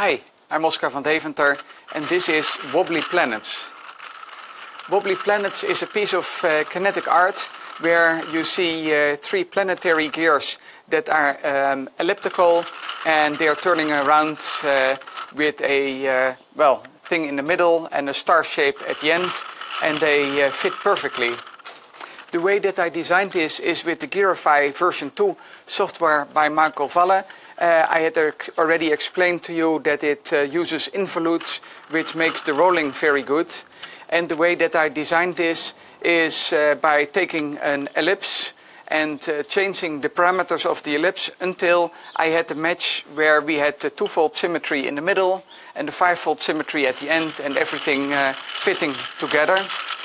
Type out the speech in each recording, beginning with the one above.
Hi, I'm Oscar van Deventer and this is Wobbly Planets. Wobbly Planets is a piece of kinetic art where you see three planetary gears that are elliptical and they are turning around with a thing in the middle and a star shape at the end, and they fit perfectly. The way that I designed this is with the Gearify version 2 software by Michael Valle. I had already explained to you that it uses involutes, which makes the rolling very good. And the way that I designed this is by taking an ellipse and changing the parameters of the ellipse until I had a match where we had the 2-fold symmetry in the middle and the 5-fold symmetry at the end, and everything fitting together.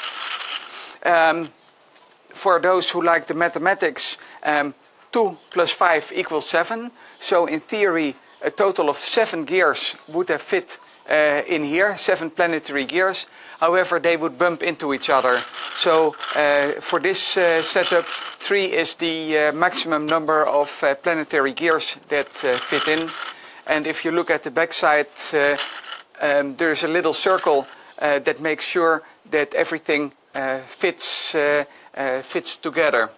For those who like the mathematics, 2 plus 5 equals 7. So in theory, a total of 7 gears would have fit in here, 7 planetary gears. However, they would bump into each other. So for this setup, 3 is the maximum number of planetary gears that fit in. And if you look at the backside, there's a little circle that makes sure that everything fits together.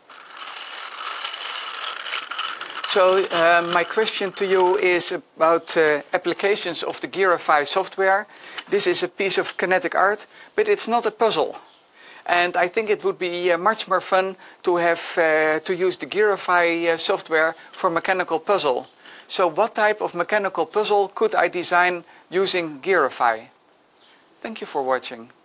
So my question to you is about applications of the Gearify software. This is a piece of kinetic art, but it's not a puzzle. And I think it would be much more fun to have to use the Gearify software for mechanical puzzle. So what type of mechanical puzzle could I design using Gearify? Thank you for watching.